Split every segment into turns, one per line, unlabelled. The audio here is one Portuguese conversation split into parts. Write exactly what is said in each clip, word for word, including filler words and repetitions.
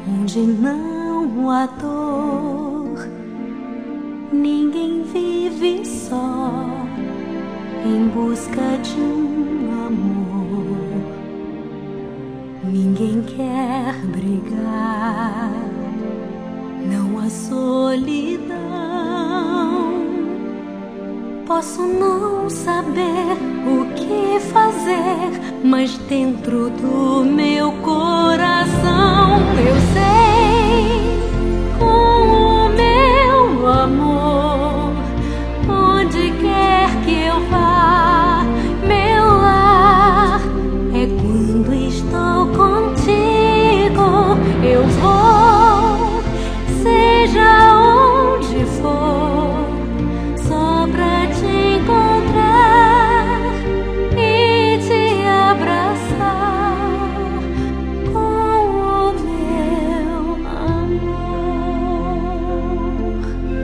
onde não há dor. Ninguém vive só em busca de um amor. Ninguém quer brigar, não há solidão. Posso não saber o que fazer, mas dentro do meu coração eu sei, com o meu amor, onde quer que eu vá, meu lar é quando estou contigo. Eu vou, seja onde for, só pra te encontrar e te abraçar com o meu amor.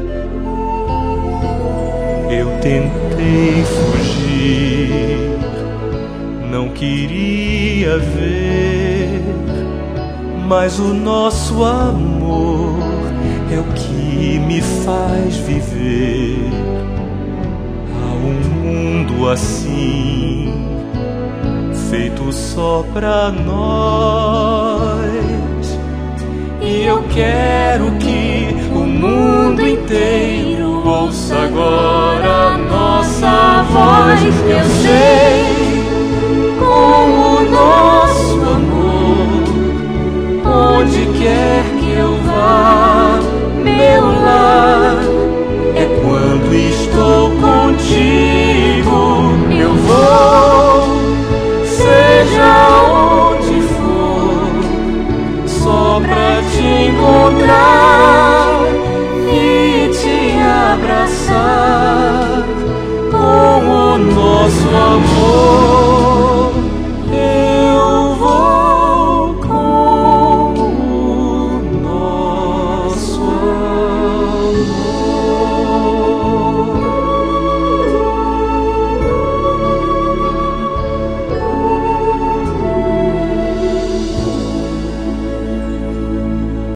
Eu tentei fugir, não queria ver, mas o nosso amor é o que me faz viver. Há um mundo assim, feito só pra nós, e eu quero que o mundo inteiro ouça agora a nossa voz. Eu sei, com o nosso amor, onde quer que eu vá, meu lar é quando estou contigo. Eu vou, seja onde for, só pra te encontrar e te abraçar com o nosso amor.